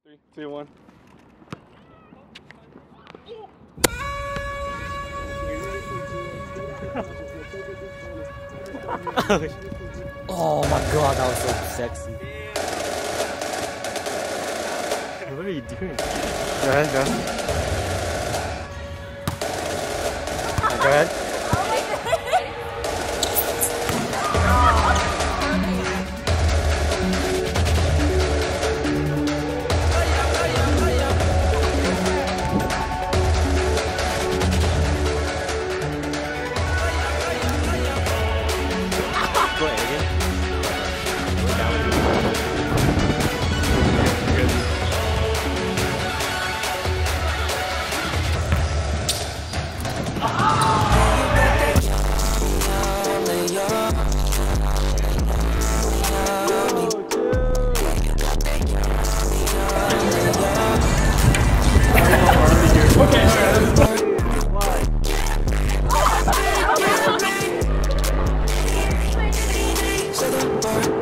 3, 2, 1. Oh my god, that was so sexy. What are you doing? Go ahead, go. Go ahead. Go ahead again. Okay.